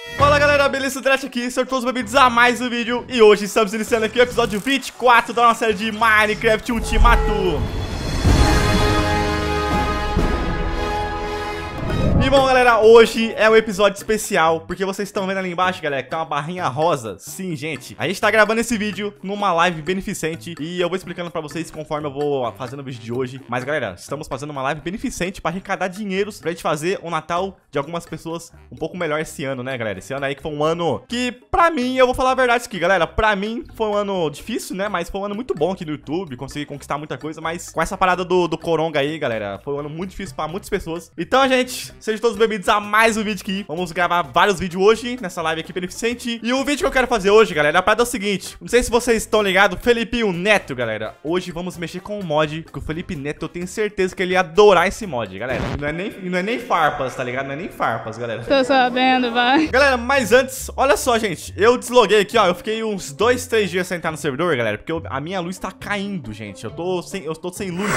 Fala galera, beleza? Dresh aqui, sejam todos bem-vindos a mais um vídeo. E hoje estamos iniciando aqui o episódio 24 da nossa série de Minecraft Ultimato. E bom galera, hoje é um episódio especial, porque vocês estão vendo ali embaixo, galera, que tem uma barrinha rosa. Sim, gente, a gente tá gravando esse vídeo numa live beneficente e eu vou explicando pra vocês conforme eu vou fazendo o vídeo de hoje. Mas galera, estamos fazendo uma live beneficente pra arrecadar dinheiros pra gente fazer o Natal de algumas pessoas um pouco melhor esse ano, né galera? Esse ano aí que foi um ano que, pra mim, eu vou falar a verdade aqui, galera, pra mim foi um ano difícil, né? Mas foi um ano muito bom aqui no YouTube, consegui conquistar muita coisa, mas com essa parada do coronga aí, galera, foi um ano muito difícil pra muitas pessoas. Então, gente, sejam todos bem-vindos a mais um vídeo aqui. Vamos gravar vários vídeos hoje, nessa live aqui beneficente. E o vídeo que eu quero fazer hoje, galera, a parada é o seguinte. Não sei se vocês estão ligados, Felipinho Neto, galera. Hoje vamos mexer com um mod que o Felipe Neto, eu tenho certeza que ele ia adorar esse mod, galera. E não é nem farpas, tá ligado? Não é nem farpas, galera. Tô sabendo, vai. Galera, mas antes, olha só, gente. Eu desloguei aqui, ó. Eu fiquei uns 2, 3 dias sem entrar no servidor, galera, porque a minha luz tá caindo, gente. Eu tô sem luz.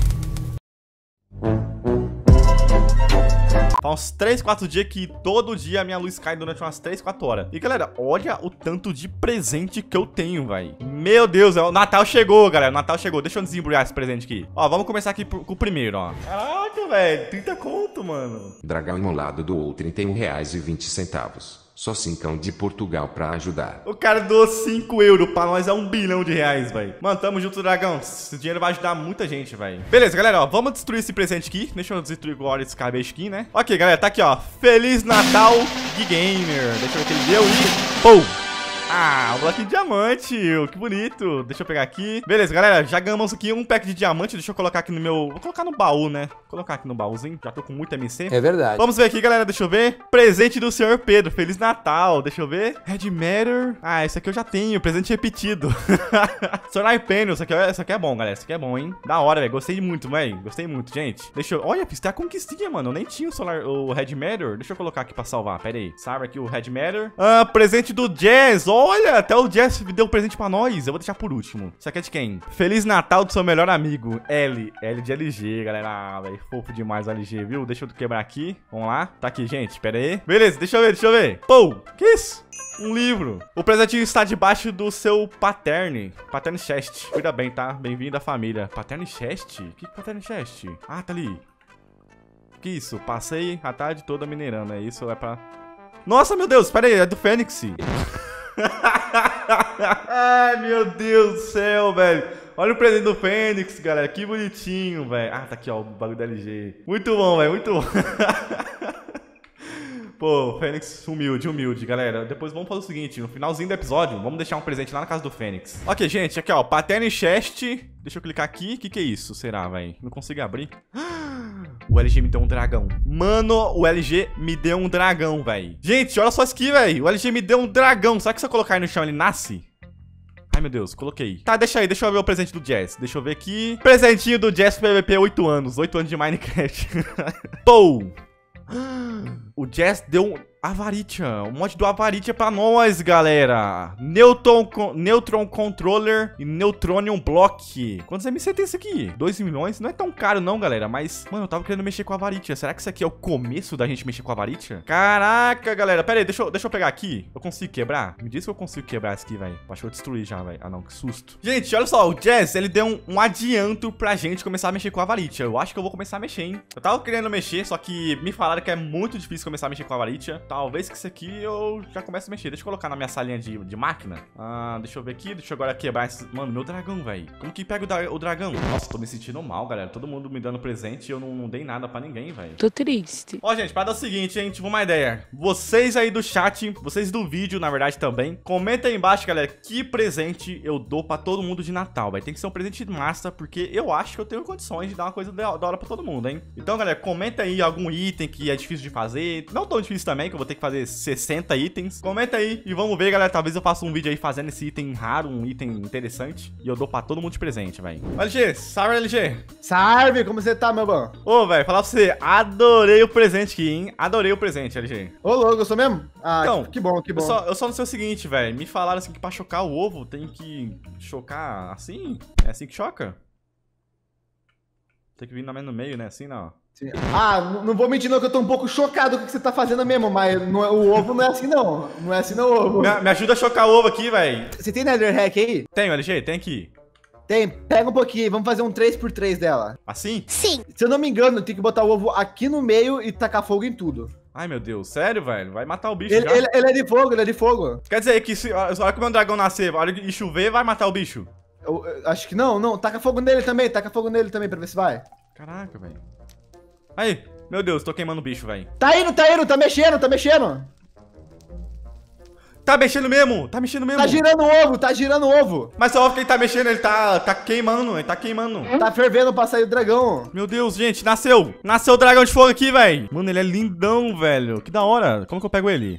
Faz uns 3, 4 dias que todo dia a minha luz cai durante umas 3, 4 horas. E galera, olha o tanto de presente que eu tenho, velho. Meu Deus, o Natal chegou, galera. O Natal chegou. Deixa eu desembrulhar esse presente aqui. Ó, vamos começar aqui com o primeiro, ó. Caraca, velho. 30 conto, mano. Dragão Imolado doou R$31,20. Só cincão de Portugal pra ajudar. O cara doou 5 euros, pra nós é R$1 bilhão, velho. Mano, tamo junto, dragão. Esse dinheiro vai ajudar muita gente, velho. Beleza, galera, ó, vamos destruir esse presente aqui. Deixa eu destruir agora esse cabeça aqui, né? Ok, galera, tá aqui, ó. Feliz Natal, Gui Gamer. Deixa eu ver o que ele deu e... Pum! Ah, um bloquinho de diamante, que bonito. Deixa eu pegar aqui. Beleza, galera, já ganhamos aqui um pack de diamante. Deixa eu colocar aqui no meu... Vou colocar no baú, né? Vou colocar aqui no baúzinho. Já tô com muito MC. É verdade. Vamos ver aqui, galera, deixa eu ver. Presente do senhor Pedro, Feliz Natal. Deixa eu ver. Red Matter. Ah, esse aqui eu já tenho, presente repetido. Solar Panel, isso aqui é bom, galera. Isso aqui é bom, hein? Da hora, velho. Gostei muito, velho. Gostei muito, gente. Deixa eu... Olha, fiz até a conquistinha, mano. Eu nem tinha o Red Matter. Deixa eu colocar aqui pra salvar, pera aí. Salva aqui o Red Matter. Ah, presente do Jazz. Olha, até o Jazz deu um presente pra nós. Eu vou deixar por último. Isso aqui é de quem? Feliz Natal do seu melhor amigo. L de LG, galera. Ah, velho, fofo demais o LG, viu? Deixa eu quebrar aqui. Vamos lá. Tá aqui, gente. Pera aí. Beleza, deixa eu ver. Pô, que isso? Um livro. O presentinho está debaixo do seu Paterne Chest. Cuida bem, tá? Bem-vindo à família. Paterne Chest? O que é Paterne Chest? Ah, tá ali. Que isso? Passei a tarde toda minerando. É isso? É pra... Nossa, meu Deus. Pera aí. É do Fênix. Ai, meu Deus do céu, velho. Olha o presente do Fênix, galera. Que bonitinho, velho. Ah, tá aqui, ó, o bagulho da LG. Muito bom, velho, muito bom. Pô, Fênix humilde, galera. Depois vamos fazer o seguinte, no finalzinho do episódio, vamos deixar um presente lá na casa do Fênix. Ok, gente, aqui, ó, Paterne Chest. Deixa eu clicar aqui. O que é isso, será, velho? Não consigo abrir. O LG me deu um dragão. Mano, o LG me deu um dragão, velho. Gente, olha só isso aqui, velho. O LG me deu um dragão. Será que se eu colocar aí no chão ele nasce? Ai, meu Deus, coloquei. Tá, deixa aí, deixa eu ver o presente do Jazz. Deixa eu ver aqui. Presentinho do Jazz PVP 8 anos. 8 anos de Minecraft. Pô! O Jazz deu Avaritia, um mod do Avaritia pra nós, galera. Neutron Controller e Neutronium Block. Quantos MC tem isso aqui? 2 milhões? Não é tão caro não, galera, mas... Mano, eu tava querendo mexer com a Avaritia. Será que isso aqui é o começo da gente mexer com a Avaritia? Caraca, galera. Pera aí, deixa eu pegar aqui. Eu consigo quebrar? Me diz que eu consigo quebrar isso aqui, velho. Acho que eu destruí já, velho. Ah, não, que susto. Gente, olha só. O Jazz, ele deu um adianto pra gente começar a mexer com a Avaritia. Eu acho que eu vou começar a mexer, hein? Eu tava querendo mexer, só que me falaram que é muito difícil começar a mexer com a Avaritia. Talvez que isso aqui eu já comece a mexer. Deixa eu colocar na minha salinha de máquina. Ah, deixa eu ver aqui. Deixa eu agora quebrar esse... Mano, meu dragão, velho. Como que pega o dragão? Nossa, tô me sentindo mal, galera. Todo mundo me dando presente e eu não dei nada pra ninguém, velho. Tô triste. Ó, gente, para dar o seguinte, hein? Tive uma ideia. Vocês aí do chat, vocês do vídeo, na verdade, também. Comenta aí embaixo, galera, que presente eu dou pra todo mundo de Natal, velho. Tem que ser um presente massa, porque eu acho que eu tenho condições de dar uma coisa da hora pra todo mundo, hein? Então, galera, comenta aí algum item que é difícil de fazer. Não tão difícil também, que eu vou ter que fazer 60 itens. Comenta aí e vamos ver, galera. Talvez eu faça um vídeo aí fazendo esse item raro, um item interessante. E eu dou pra todo mundo de presente, velho. LG, salve, LG. Salve, como você tá, meu bom? Ô, velho, falar pra você, adorei o presente aqui, hein? Adorei o presente, LG. Ô, louco, eu sou mesmo? Ah, então, que bom, que bom. Eu só não sei o seguinte, velho. Me falaram assim que pra chocar o ovo tem que chocar assim? É assim que choca? Tem que vir no meio, né? Assim, não. Sim. Ah, não vou mentir não que eu tô um pouco chocado com o que você tá fazendo mesmo, mas o ovo não é assim não. Não é assim não, o ovo. Me ajuda a chocar o ovo aqui, velho. Você tem Nether Hack aí? Tenho, LG, tem aqui. Tem, pega um pouquinho, vamos fazer um 3x3 dela. Assim? Sim. Se eu não me engano, tem que botar o ovo aqui no meio e tacar fogo em tudo. Ai, meu Deus, sério, velho? Vai matar o bicho Ele, já. ele é de fogo, ele é de fogo. Quer dizer que se a hora que o meu dragão nascer, a hora de chover, vai matar o bicho? Eu acho que não, taca fogo nele também pra ver se vai. Caraca, velho. Aí, meu Deus, tô queimando o bicho, velho. Tá indo, tá mexendo. Tá mexendo mesmo, tá mexendo mesmo. Tá girando o ovo. Mas é óbvio que ele tá mexendo, ele tá queimando, Tá fervendo pra sair o dragão. Meu Deus, gente, nasceu. Nasceu o dragão de fogo aqui, velho. Mano, ele é lindão, velho. Que da hora. Como que eu pego ele?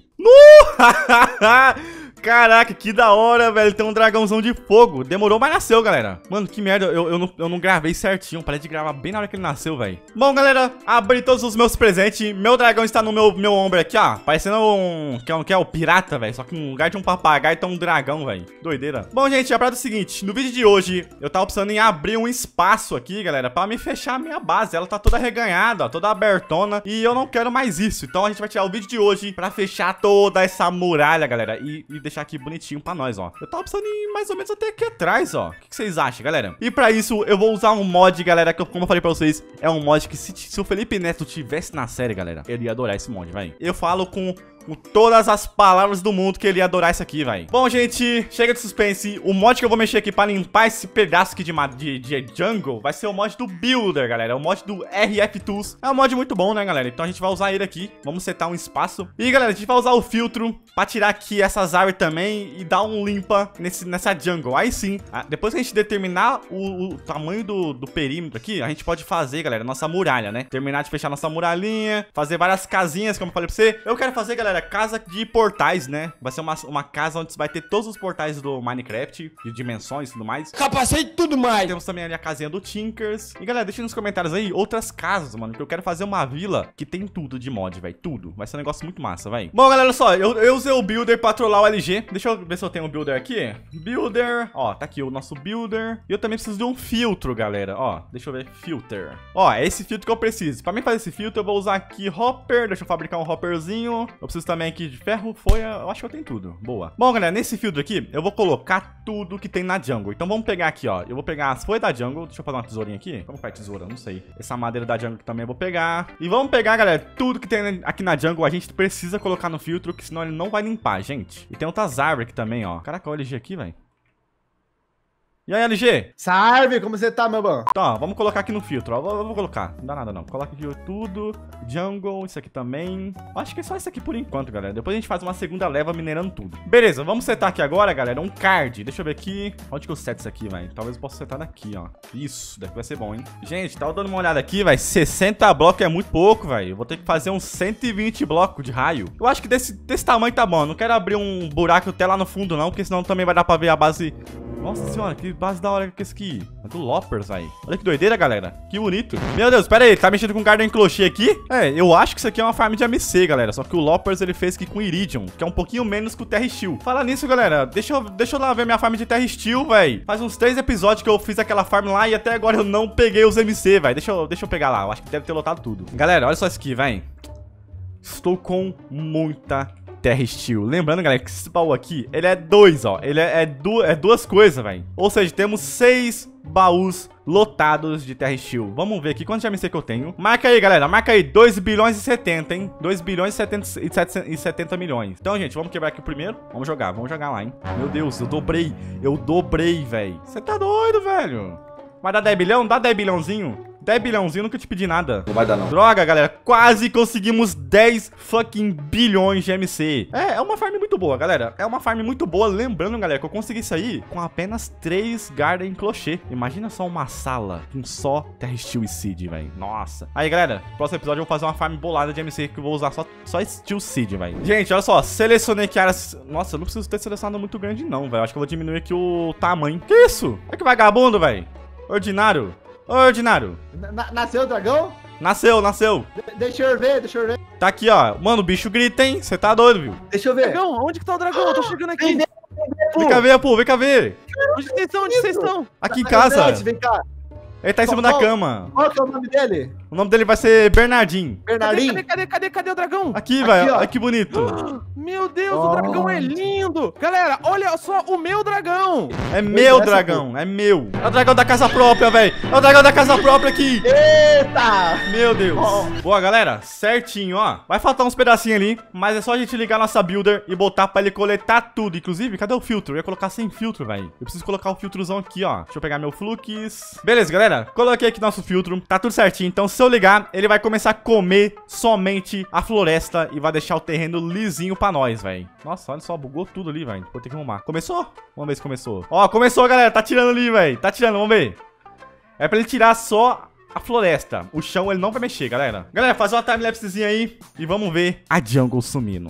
Caraca, que da hora, velho. Tem um dragãozão de fogo. Demorou, mas nasceu, galera. Mano, que merda. Eu não gravei certinho. Parei de gravar bem na hora que ele nasceu, velho. Bom, galera, abri todos os meus presentes. Meu dragão está no meu ombro aqui, ó. Parecendo que é o pirata, velho. Só que no lugar de um papagaio tá um dragão, velho. Doideira. Bom, gente, a parada é o seguinte. No vídeo de hoje, eu tava pensando em abrir um espaço aqui, galera, pra me fechar a minha base. Ela tá toda reganhada, ó, toda abertona. E eu não quero mais isso. Então a gente vai tirar o vídeo de hoje pra fechar toda essa muralha, galera. E deixar aqui bonitinho pra nós, ó. Eu tava pensando em mais ou menos até aqui atrás, ó. O que vocês acham, galera? E pra isso, eu vou usar um mod, galera, que como eu falei pra vocês, é um mod que se o Felipe Neto tivesse na série, galera, ele ia adorar esse mod, vai. Eu falo com todas as palavras do mundo que ele ia adorar isso aqui, vai. Bom, gente, chega de suspense. O mod que eu vou mexer aqui pra limpar esse pedaço aqui de jungle vai ser o mod do Builder, galera. É o mod do RF Tools. É um mod muito bom, né, galera? Então a gente vai usar ele aqui. Vamos setar um espaço. E, galera, a gente vai usar o filtro pra tirar aqui essas árvores também e dar um limpa nessa jungle. Aí sim, depois que a gente determinar o tamanho do perímetro aqui, a gente pode fazer, galera, nossa muralha, né? Terminar de fechar nossa muralhinha, fazer várias casinhas, como eu falei pra você. Eu quero fazer, galera, casa de portais, né? Vai ser uma casa onde vai ter todos os portais do Minecraft, de dimensões e tudo mais. Capacete e tudo mais. Temos também ali a casinha do Tinkers. E, galera, deixa nos comentários aí outras casas, mano, que eu quero fazer uma vila que tem tudo de mod, velho. Tudo. Vai ser um negócio muito massa, vai. Bom, galera, olha só. Eu usei o Builder pra trollar o LG. Deixa eu ver se eu tenho o Builder aqui. Builder. Ó, tá aqui o nosso Builder. E eu também preciso de um filtro, galera. Ó, deixa eu ver. Filter. Ó, é esse filtro que eu preciso. Pra mim fazer esse filtro, eu vou usar aqui Hopper. Deixa eu fabricar um Hopperzinho. Eu preciso também aqui de ferro, folha, eu acho que eu tenho tudo. Boa. Bom, galera, nesse filtro aqui, eu vou colocar tudo que tem na jungle. Então vamos pegar aqui, ó. Eu vou pegar as folhas da jungle. Deixa eu fazer uma tesourinha aqui. Como faz tesoura? Não sei. Essa madeira da jungle também eu vou pegar. E vamos pegar, galera, tudo que tem aqui na jungle. A gente precisa colocar no filtro, que senão ele não vai limpar, gente. E tem outras árvores aqui também, ó. Caraca, o LG aqui, velho. E aí, LG? Salve, como você tá, meu bom? Tá, vamos colocar aqui no filtro, ó. Eu vou colocar, não dá nada não. Coloca aqui tudo, jungle, isso aqui também. Acho que é só isso aqui por enquanto, galera. Depois a gente faz uma segunda leva minerando tudo. Beleza, vamos setar aqui agora, galera, um card. Deixa eu ver aqui. Onde que eu seto isso aqui, velho? Talvez eu possa setar daqui, ó. Isso, daqui vai ser bom, hein? Gente, tava dando uma olhada aqui, velho. 60 blocos é muito pouco, velho. Eu vou ter que fazer uns 120 blocos de raio. Eu acho que desse tamanho tá bom. Eu não quero abrir um buraco até lá no fundo, não, porque senão também vai dar pra ver a base. Nossa senhora, que base da hora que é esse aqui. É do Loppers, velho. Olha que doideira, galera. Que bonito. Meu Deus, pera aí. Tá mexendo com Garden Clocher aqui? É, eu acho que isso aqui é uma farm de MC, galera. Só que o Loppers, ele fez aqui com Iridium, que é um pouquinho menos que o Terra Steel. Fala nisso, galera. Deixa eu lá ver minha farm de Terra Steel, velho. Faz uns 3 episódios que eu fiz aquela farm lá e até agora eu não peguei os MC, velho. Deixa eu pegar lá. Eu acho que deve ter lotado tudo. Galera, olha só isso aqui, velho. Estou com muita Terra Steel. Lembrando, galera, que esse baú aqui, ele é 2, ó. Ele é duas coisas, velho. Ou seja, temos 6 baús lotados de Terra Steel. Vamos ver aqui quantos de MC que eu tenho. Marca aí, galera. Marca aí. 2 bilhões e 70, hein? 2 bilhões e 70 milhões. Então, gente, vamos quebrar aqui o primeiro. Vamos jogar lá, hein? Meu Deus, eu dobrei. Eu dobrei, velho. Você tá doido, velho? Vai dar 10 bilhão? Dá 10 bilhãozinho. 10 bilhãozinho, nunca te pedi nada. Não vai dar, não. Droga, galera. Quase conseguimos 10 fucking bilhões de MC. É uma farm muito boa, galera. É uma farm muito boa. Lembrando, galera, que eu consegui isso aí com apenas 3 Garden Clocher. Imagina só uma sala com só Terra Steel e Seed, velho. Nossa. Aí, galera, no próximo episódio eu vou fazer uma farm bolada de MC que eu vou usar só Steel Seed, velho. Gente, olha só. Selecionei aqui áreas. Nossa, eu não preciso ter selecionado muito grande, não, velho. Acho que eu vou diminuir aqui o tamanho. Que isso? Olha que vagabundo, velho. Ordinário. Ordinário. Nasceu o dragão? Nasceu. Deixa eu ver. Tá aqui, ó. Mano, o bicho grita, hein? Você tá doido, viu? Deixa eu ver. Dragão, onde que tá o dragão? Eu tô chegando aqui. Vem cá ver, pô. Vem cá ver. Onde vocês estão? Aqui em casa. Vem cá. Ele tá em cima da cama. Qual que é o nome dele? O nome dele vai ser Bernardinho. Bernardinho. Cadê o dragão? Aqui, velho. ó. Olha que bonito. Meu Deus, o dragão é lindo. Galera, olha só o meu dragão. É meu dragão, é meu. É o dragão da casa própria, velho. É o dragão da casa própria aqui. Eita! Meu Deus. Boa, galera. Certinho, ó. Vai faltar uns pedacinhos ali, mas é só a gente ligar nossa builder e botar pra ele coletar tudo. Inclusive, cadê o filtro? Eu ia colocar sem filtro, velho. Eu preciso colocar o filtrozão aqui, ó. Deixa eu pegar meu flux. Beleza, galera. Coloquei aqui nosso filtro. Tá tudo certinho. Então, se eu ligar, ele vai começar a comer somente a floresta e vai deixar o terreno lisinho pra nós, velho. Nossa, olha só. Bugou tudo ali, velho. Vou ter que arrumar. Começou? Vamos ver se começou. Ó, começou, galera. Tá tirando ali, velho. Tá tirando, vamos ver. É pra ele tirar só a floresta. O chão ele não vai mexer, galera. Galera, fazer uma timelapsezinha aí e vamos ver a jungle sumindo.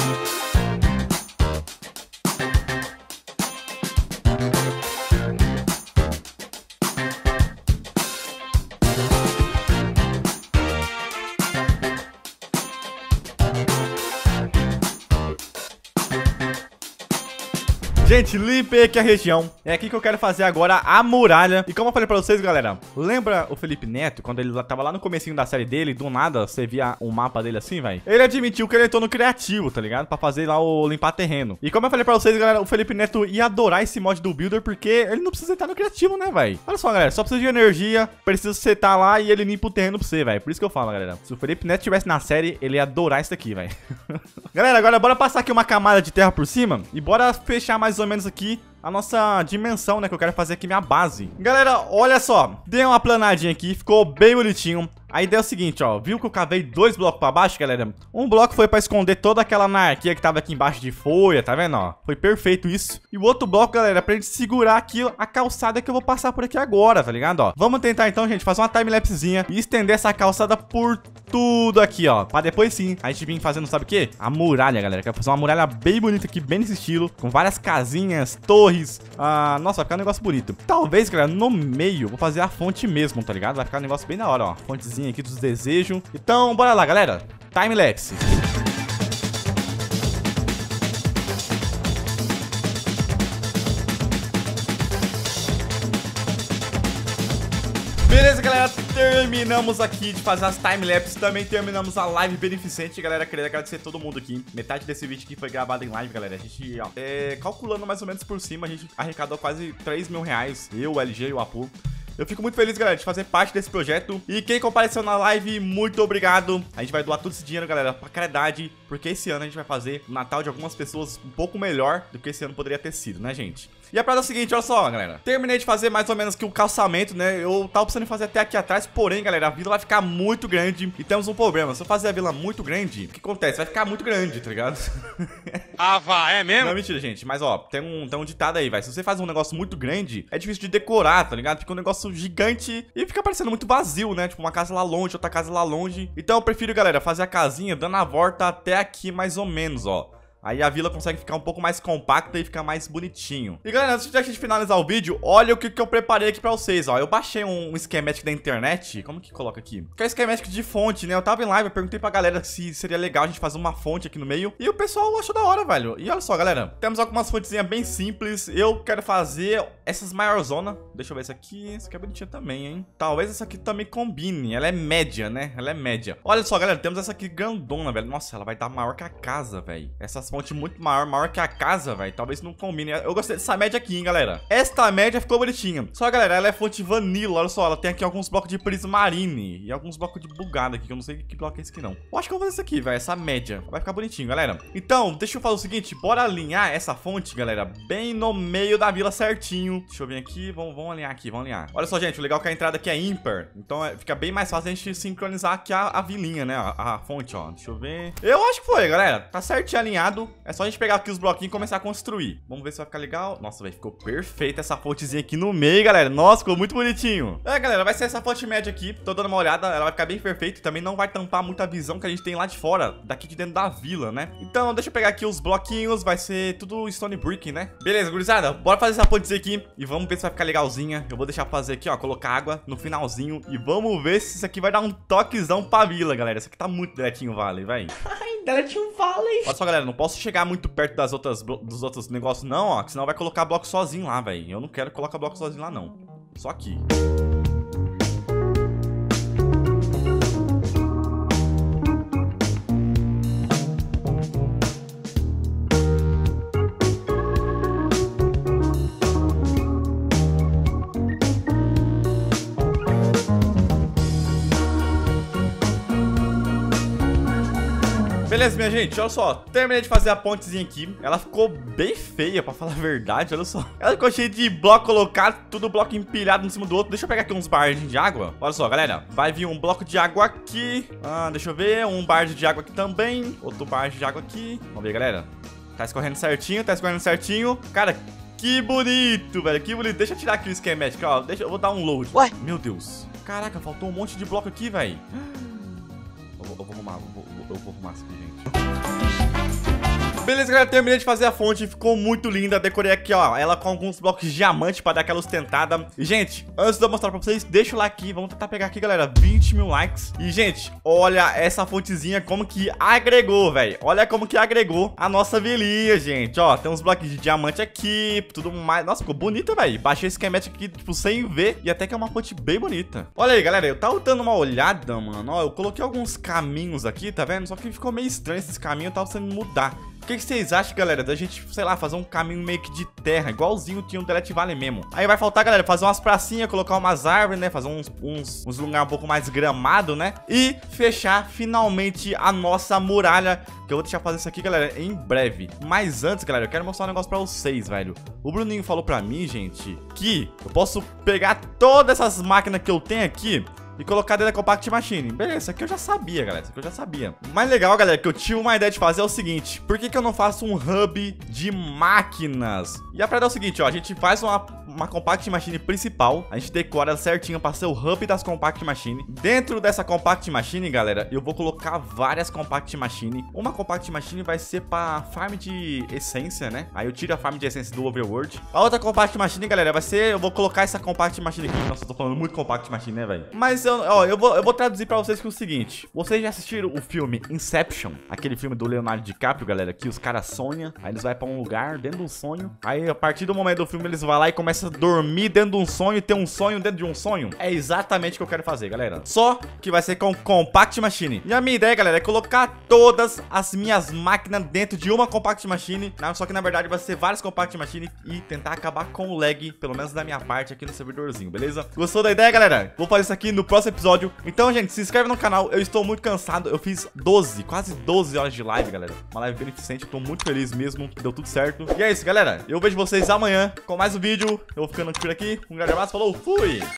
Gente, limpei aqui a região. É aqui que eu quero fazer agora a muralha. E como eu falei pra vocês, galera, lembra o Felipe Neto, quando ele tava lá no comecinho da série dele, do nada você via um mapa dele assim, velho? Ele admitiu que ele entrou no criativo, tá ligado? Pra fazer lá o limpar terreno. E como eu falei pra vocês, galera, o Felipe Neto ia adorar esse mod do Builder, porque ele não precisa entrar no criativo, né, velho? Olha só, galera, só precisa de energia, precisa setar lá e ele limpa o terreno pra você, velho. Por isso que eu falo, galera, se o Felipe Neto estivesse na série, ele ia adorar isso daqui, velho. Galera, agora bora passar aqui uma camada de terra por cima e bora fechar mais ou menos aqui a nossa dimensão, né, que eu quero fazer aqui minha base. Galera, olha só, dei uma planadinha aqui, ficou bem bonitinho. A ideia é o seguinte, ó, viu que eu cavei 2 blocos pra baixo, galera? Um bloco foi pra esconder toda aquela anarquia que tava aqui embaixo de folha, tá vendo, ó? Foi perfeito isso. E o outro bloco, galera, é pra gente segurar aqui a calçada que eu vou passar por aqui agora, tá ligado, ó? Vamos tentar então, gente, fazer uma timelapsezinha e estender essa calçada por tudo aqui, ó. Pra depois sim, a gente vir fazendo, sabe o quê? A muralha, galera. Quero fazer uma muralha bem bonita aqui, bem nesse estilo, com várias casinhas, torres. Nossa, vai ficar um negócio bonito. Talvez, galera, no meio, vou fazer a fonte mesmo, tá ligado? Vai ficar um negócio bem da hora, ó. Fontezinha aqui dos desejos. Então, bora lá, galera. Timelapse. Beleza, galera, terminamos aqui de fazer as timelapses, também terminamos a live beneficente, galera. Queria agradecer a todo mundo aqui. Metade desse vídeo aqui foi gravado em live, galera. A gente, ó, calculando mais ou menos por cima, a gente arrecadou quase 3 mil reais, eu, o LG e o Apu. Eu fico muito feliz, galera, de fazer parte desse projeto. E quem compareceu na live, muito obrigado. A gente vai doar todo esse dinheiro, galera, pra caridade, porque esse ano a gente vai fazer o Natal de algumas pessoas um pouco melhor do que esse ano poderia ter sido, né, gente? E a parada é o seguinte, olha só, galera. Terminei de fazer mais ou menos que o calçamento, né? Eu tava precisando fazer até aqui atrás, porém, galera, a vila vai ficar muito grande e temos um problema. Se eu fazer a vila muito grande, o que acontece? Vai ficar muito grande, tá ligado? É mesmo? Não, mentira, gente. Mas, ó, tem um ditado aí, vai. Se você faz um negócio muito grande, é difícil de decorar, tá ligado? Fica um negócio gigante e fica parecendo muito vazio, né? Tipo, uma casa lá longe, outra casa lá longe. Então eu prefiro, galera, fazer a casinha dando a volta até aqui, mais ou menos, ó. Aí a vila consegue ficar um pouco mais compacta e ficar mais bonitinho. E galera, antes de a gente finalizar o vídeo, olha o que eu preparei aqui pra vocês, ó. Eu baixei um schematic da internet. Como que coloca aqui? Que é o schematic de fonte, né? Eu tava em live, eu perguntei pra galera se seria legal a gente fazer uma fonte aqui no meio. E o pessoal achou da hora, velho. E olha só, galera, temos algumas fontezinhas bem simples. Eu quero fazer essas maiorzona. Deixa eu ver essa aqui. Essa aqui é bonitinha também, hein? Talvez essa aqui também combine. Ela é média, né? Ela é média. Olha só, galera, temos essa aqui grandona, velho. Nossa, ela vai estar maior que a casa, velho. Essas fonte muito maior que a casa, velho. Talvez não combine. Eu gostei dessa média aqui, hein, galera. Esta média ficou bonitinha. Só, galera, ela é fonte vanilla. Olha só, ela tem aqui alguns blocos de prismarine e alguns blocos de bugada aqui, que eu não sei que bloco é esse aqui, não. Eu acho que eu vou fazer isso aqui, velho. Essa média. Vai ficar bonitinho, galera. Então, deixa eu fazer o seguinte. Bora alinhar essa fonte, galera, bem no meio da vila certinho. Deixa eu vir aqui. Vamos alinhar aqui, vamos alinhar. Olha só, gente, o legal é que a entrada aqui é ímpar. Então, fica bem mais fácil a gente sincronizar aqui a vilinha, né? A fonte, ó. Deixa eu ver. Eu acho que foi, galera. Tá certinho alinhado. É só a gente pegar aqui os bloquinhos e começar a construir. Vamos ver se vai ficar legal. Nossa, velho, ficou perfeita essa fontezinha aqui no meio, galera. Nossa, ficou muito bonitinho. Galera, vai ser essa fonte média aqui. Tô dando uma olhada, ela vai ficar bem perfeita. Também não vai tampar muita visão que a gente tem lá de fora, daqui de dentro da vila, né? Então, deixa eu pegar aqui os bloquinhos. Vai ser tudo stone brick, né? Beleza, gurizada, bora fazer essa pontezinha aqui e vamos ver se vai ficar legalzinha. Eu vou deixar fazer aqui, ó, colocar água no finalzinho e vamos ver se isso aqui vai dar um toquezão pra vila, galera. Isso aqui tá muito Deletinho Valley, vai. Deletinho Valley. Olha só, galera, não posso chegar muito perto dos outros negócios não, ó, que senão vai colocar bloco sozinho lá, velho. Eu não quero colocar bloco sozinho lá, não. Só aqui. Beleza, minha gente, olha só. Terminei de fazer a pontezinha aqui. Ela ficou bem feia, pra falar a verdade, olha só. Ela ficou cheia de bloco colocado, tudo bloco empilhado um em cima do outro. Deixa eu pegar aqui uns bardinhos de água. Olha só, galera. Vai vir um bloco de água aqui. Deixa eu ver, um barde de água aqui também. Outro barde de água aqui. Vamos ver, galera. Tá escorrendo certinho, tá escorrendo certinho. Cara, que bonito, velho, que bonito. Deixa eu tirar aqui o schematic, ó. Eu vou dar um load. Ué? Meu Deus. Caraca, faltou um monte de bloco aqui, velho. Eu vou arrumar isso aqui, gente. Beleza, galera, terminei de fazer a fonte, ficou muito linda. Decorei aqui, ó, ela com alguns blocos de diamante pra dar aquela ostentada. E, gente, antes de eu mostrar pra vocês, deixa o like aqui. Vamos tentar pegar aqui, galera, 20 mil likes. E, gente, olha essa fontezinha como que agregou, velho. Olha como que agregou a nossa vilinha, gente. Ó, tem uns blocos de diamante aqui, tudo mais. Nossa, ficou bonito, velho. Baixei esse schematic aqui, tipo, sem ver. E até que é uma fonte bem bonita. Olha aí, galera, eu tava dando uma olhada, mano. Ó, eu coloquei alguns caminhos aqui, tá vendo? Só que ficou meio estranho esses caminhos, eu tava precisando mudar. O que vocês acham, galera, da gente, sei lá, fazer um caminho meio que de terra, igualzinho tinha um Delete Valley mesmo? Aí vai faltar, galera, fazer umas pracinhas, colocar umas árvores, né? Fazer uns lugares um pouco mais gramado, né? E fechar finalmente a nossa muralha, que eu vou deixar fazer isso aqui, galera, em breve. Mas antes, galera, eu quero mostrar um negócio pra vocês, velho. O Bruninho falou pra mim, gente, que eu posso pegar todas essas máquinas que eu tenho aqui e colocar dentro da Compact Machine. Beleza, isso aqui eu já sabia, galera. Isso aqui eu já sabia. O mais legal, galera, que eu tive uma ideia de fazer é o seguinte. Por que eu não faço um hub de máquinas? E a parada é o seguinte, ó. A gente faz uma Compact Machine principal. A gente decora ela certinho pra ser o hub das Compact Machine. Dentro dessa Compact Machine, galera, eu vou colocar várias Compact Machine. Uma Compact Machine vai ser pra farm de essência, né? Aí eu tiro a farm de essência do Overworld. A outra Compact Machine, galera, vai ser... Eu vou colocar essa Compact Machine aqui. Nossa, eu tô falando muito Compact Machine, né, velho? Mas eu vou traduzir pra vocês que é o seguinte. Vocês já assistiram o filme Inception? Aquele filme do Leonardo DiCaprio, galera, que os caras sonham, aí eles vão pra um lugar dentro de um sonho. Aí a partir do momento do filme eles vão lá e começam a dormir dentro de um sonho e ter um sonho dentro de um sonho. É exatamente o que eu quero fazer, galera. Só que vai ser com Compact Machine. E a minha ideia, galera, é colocar todas as minhas máquinas dentro de uma Compact Machine. Só que na verdade vai ser várias Compact Machine e tentar acabar com o lag, pelo menos da minha parte aqui no servidorzinho, beleza? Gostou da ideia, galera? Vou fazer isso aqui no próximo episódio. Então, gente, se inscreve no canal. Eu estou muito cansado. Eu fiz quase 12 horas de live, galera. Uma live beneficente. Eu tô muito feliz mesmo. Deu tudo certo. E é isso, galera. Eu vejo vocês amanhã com mais um vídeo. Eu vou ficando por aqui. Um grande abraço. Falou. Fui!